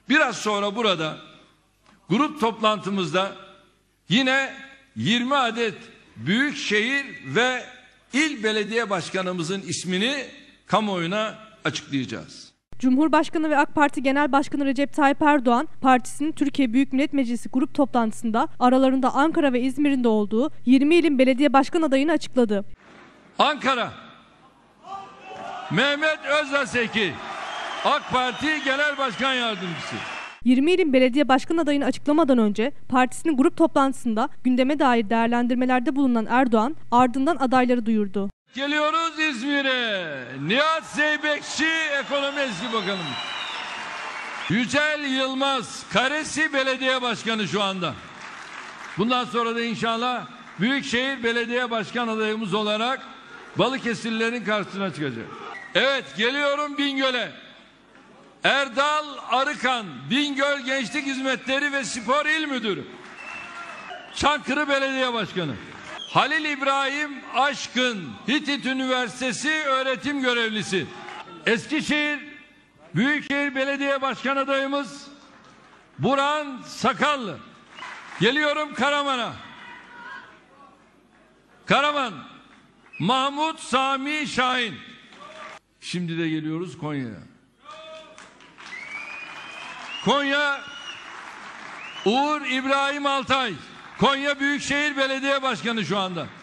Biraz sonra burada grup toplantımızda yine 20 adet büyükşehir ve il belediye başkanımızın ismini kamuoyuna açıklayacağız. Cumhurbaşkanı ve AK Parti Genel Başkanı Recep Tayyip Erdoğan, partisinin Türkiye Büyük Millet Meclisi grup toplantısında aralarında Ankara ve İzmir'in de olduğu 20 ilin belediye başkan adayını açıkladı. Ankara, Mehmet Özaseki, AK Parti Genel Başkan Yardımcısı. 20 ilin belediye başkan adayını açıklamadan önce partisinin grup toplantısında gündeme dair değerlendirmelerde bulunan Erdoğan ardından adayları duyurdu. Geliyoruz İzmir'e. Nihat Zeybekçi Ekonomi Eski Bakanımız. Yücel Yılmaz Karesi Belediye Başkanı şu anda. Bundan sonra da inşallah Büyükşehir Belediye Başkan adayımız olarak Balıkesirlilerin karşısına çıkacak. Evet, geliyorum Bingöl'e. Erdal Arıkan, Bingöl Gençlik Hizmetleri ve Spor İl Müdürü. Çankırı Belediye Başkanı. Halil İbrahim Aşkın, Hitit Üniversitesi öğretim görevlisi. Eskişehir Büyükşehir Belediye Başkan adayımız Burhan Sakallı. Geliyorum Karaman'a. Karaman, Mahmut Sami Şahin. Şimdi de geliyoruz Konya'ya. Konya, Uğur İbrahim Altay. Konya Büyükşehir Belediye Başkanı şu anda.